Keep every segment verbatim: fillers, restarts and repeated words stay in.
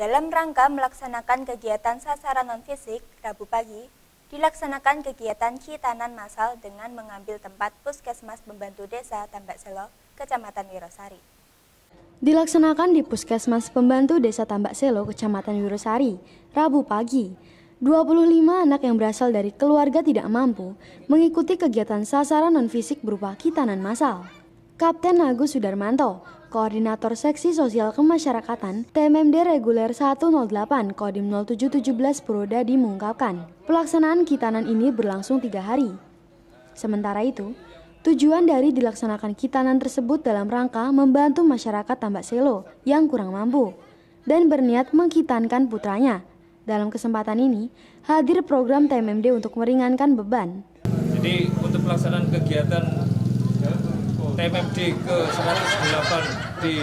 Dalam rangka melaksanakan kegiatan sasaran non-fisik, Rabu pagi, dilaksanakan kegiatan khitanan massal dengan mengambil tempat Puskesmas Pembantu Desa Tambak Selo, Kecamatan Wirosari. Dilaksanakan di Puskesmas Pembantu Desa Tambak Selo, Kecamatan Wirosari, Rabu pagi. dua puluh lima anak yang berasal dari keluarga tidak mampu mengikuti kegiatan sasaran non-fisik berupa khitanan massal. Kapten Agus Sudarmanto, Koordinator Seksi Sosial Kemasyarakatan T M M D Reguler seratus delapan Kodim nol tujuh satu tujuh Purwodadi mengungkapkan, pelaksanaan khitanan ini berlangsung tiga hari. Sementara itu, tujuan dari dilaksanakan khitanan tersebut dalam rangka membantu masyarakat Tambak Selo yang kurang mampu dan berniat mengkhitankan putranya. Dalam kesempatan ini, hadir program T M M D untuk meringankan beban. Jadi untuk pelaksanaan kegiatan T M M D ke seratus delapan di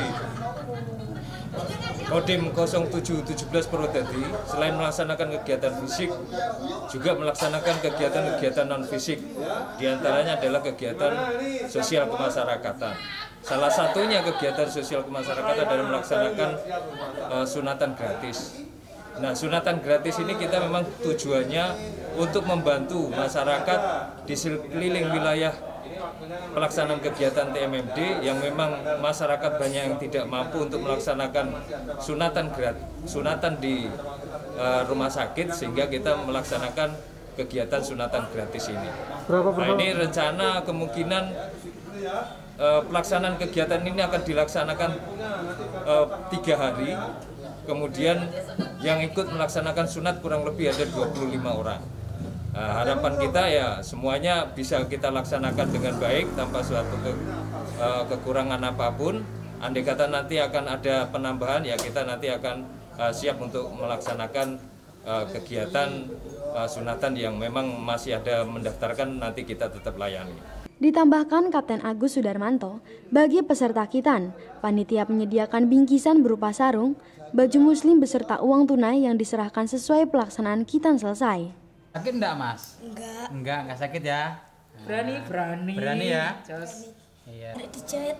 Kodim nol tujuh satu tujuh Purwodadi, selain melaksanakan kegiatan fisik, juga melaksanakan kegiatan-kegiatan non-fisik. Di antaranya adalah kegiatan sosial kemasyarakatan. Salah satunya kegiatan sosial kemasyarakatan adalah melaksanakan uh, sunatan gratis. Nah, sunatan gratis ini kita memang tujuannya untuk membantu masyarakat di sekeliling wilayah pelaksanaan kegiatan T M M D yang memang masyarakat banyak yang tidak mampu untuk melaksanakan sunatan gratis, sunatan di uh, rumah sakit, sehingga kita melaksanakan kegiatan sunatan gratis ini. Nah, ini rencana kemungkinan uh, pelaksanaan kegiatan ini akan dilaksanakan uh, tiga hari. Kemudian yang ikut melaksanakan sunat kurang lebih ada dua puluh lima orang. Nah, harapan kita ya semuanya bisa kita laksanakan dengan baik tanpa suatu ke, uh, kekurangan apapun. Andai kata nanti akan ada penambahan, ya kita nanti akan uh, siap untuk melaksanakan uh, kegiatan uh, sunatan yang memang masih ada mendaftarkan, nanti kita tetap layani. Ditambahkan Kapten Agus Sudarmanto, bagi peserta khitan, panitia menyediakan bingkisan berupa sarung, baju muslim beserta uang tunai yang diserahkan sesuai pelaksanaan khitan selesai. Sakit enggak, Mas? Enggak. Enggak, enggak sakit ya? Berani, berani. Berani ya? Jos. Iya. Dijahit.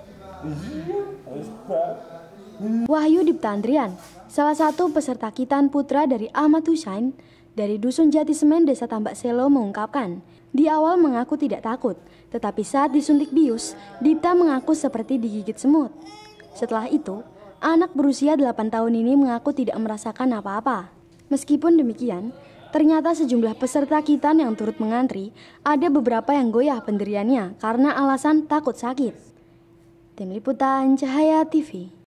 Wahyu Dipta Andrian, salah satu peserta khitan putra dari Ahmad Husain dari Dusun Jati Semen, Desa Tambak Selo mengungkapkan, di awal mengaku tidak takut, tetapi saat disuntik bius, Dipta mengaku seperti digigit semut. Setelah itu, anak berusia delapan tahun ini mengaku tidak merasakan apa-apa. Meskipun demikian, ternyata sejumlah peserta khitan yang turut mengantri, ada beberapa yang goyah pendiriannya karena alasan takut sakit. Tim Liputan Cahaya T V.